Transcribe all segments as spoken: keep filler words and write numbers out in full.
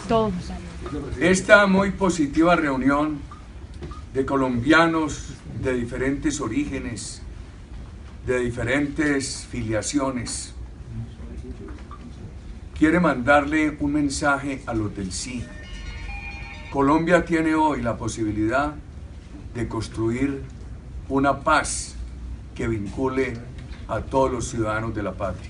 Todos. Esta muy positiva reunión de colombianos de diferentes orígenes, de diferentes filiaciones, quiere mandarle un mensaje a los del sí. Colombia tiene hoy la posibilidad de construir una paz que vincule a todos los ciudadanos de la patria.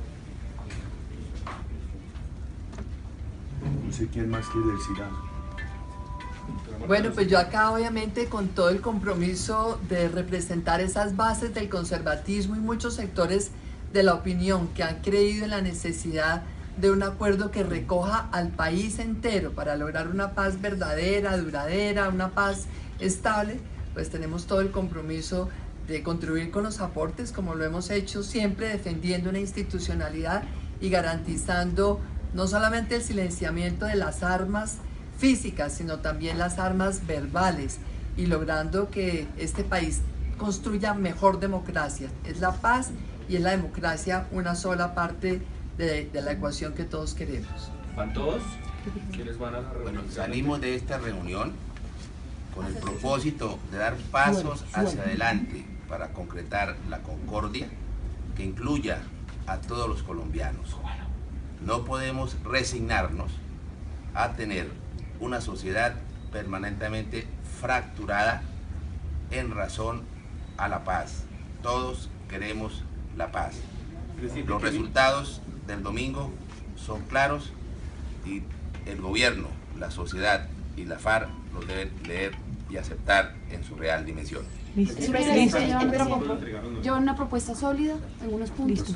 No sé quién más quiere decir algo. Bueno, pues yo acá obviamente con todo el compromiso de representar esas bases del conservatismo y muchos sectores de la opinión que han creído en la necesidad de un acuerdo que recoja al país entero para lograr una paz verdadera, duradera, una paz estable, pues tenemos todo el compromiso de contribuir con los aportes como lo hemos hecho siempre, defendiendo una institucionalidad y garantizando no solamente el silenciamiento de las armas físicas, sino también las armas verbales y logrando que este país construya mejor democracia. Es la paz y es la democracia una sola parte de, de la ecuación que todos queremos. ¿Van todos? ¿Quiénes van a la reunión? Bueno, salimos de esta reunión con el propósito de dar pasos hacia adelante para concretar la concordia que incluya a todos los colombianos. No podemos resignarnos a tener una sociedad permanentemente fracturada en razón a la paz. Todos queremos la paz. Los resultados del domingo son claros y el gobierno, la sociedad y la FARC los deben leer y aceptar en su real dimensión. Listo. Sí, Listo. llevan, llevan una propuesta sólida, algunos puntos.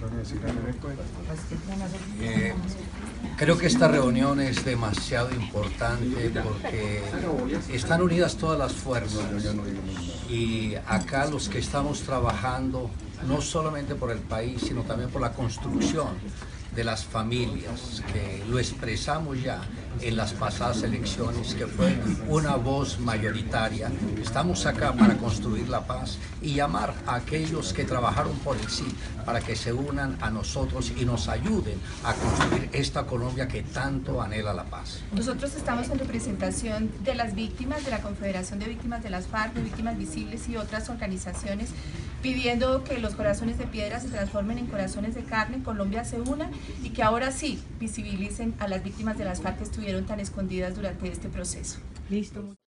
Eh, creo que esta reunión es demasiado importante porque están unidas todas las fuerzas y acá los que estamos trabajando no solamente por el país sino también por la construcción de las familias, que lo expresamos ya en las pasadas elecciones, que fue una voz mayoritaria. Estamos acá para construir la paz y llamar a aquellos que trabajaron por el sí para que se unan a nosotros y nos ayuden a construir esta Colombia que tanto anhela la paz. Nosotros estamos en representación de las víctimas, de la Confederación de Víctimas de las FARC, de Víctimas Visibles y otras organizaciones, pidiendo que los corazones de piedra se transformen en corazones de carne, Colombia se una y que ahora sí visibilicen a las víctimas de las FARC que estuvieron tan escondidas durante este proceso. Listo.